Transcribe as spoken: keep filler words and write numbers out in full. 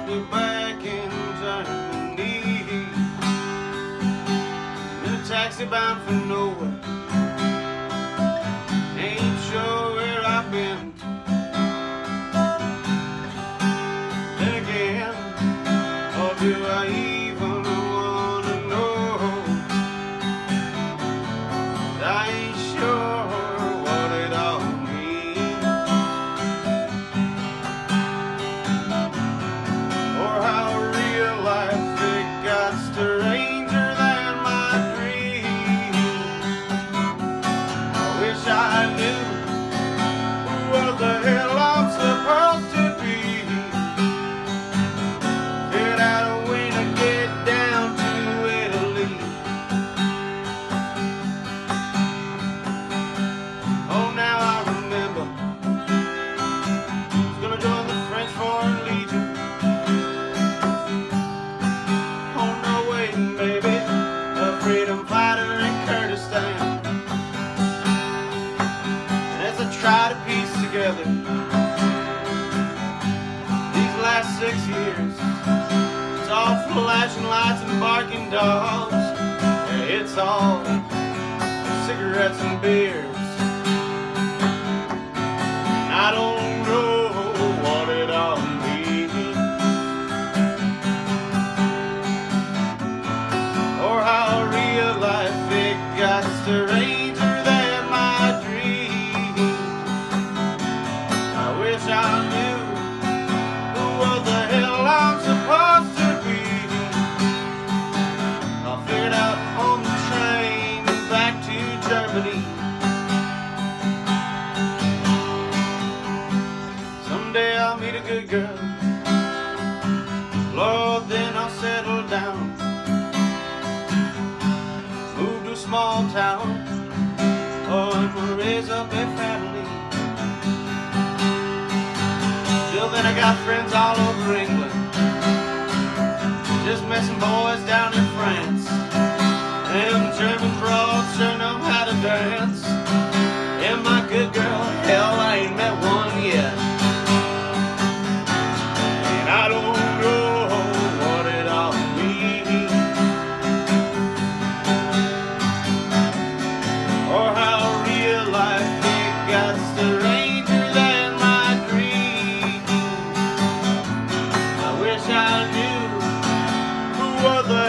I'll be back in Germany, in a taxi bound for nowhere. Ain't sure where I've been. Then again, or do I even wanna know? I ain't sure what it all means, or how real life it got stranger than my dreams. I wish I knew what the hell I'm supposed to be. Figured out a way to get down to Italy. Oh, now I remember, I was gonna join the French Foreign Legion. Oh no, waiting, baby, a freedom fighter in Kurdistan. And as I try to piece together these last six years, it's all flashing lights and barking dogs. Yeah, it's all cigarettes and beers. I don't know what it all means, or how real life it got stranger than my dreams. I wish I knew what the hell I'm supposed to be. I'll figure it out on the train back to Germany. Someday I'll meet a good girl, Lord, then I'll settle down, move to a small town, oh, and we'll raise up a family. Till then I got friends all over England, just met some boys down in France. Them German broads sure know how to dance. And my good girl, hell, I ain't met one yet. And I don't know what it all means, or how real life it got stranger than my dreams. I wish I knew who was the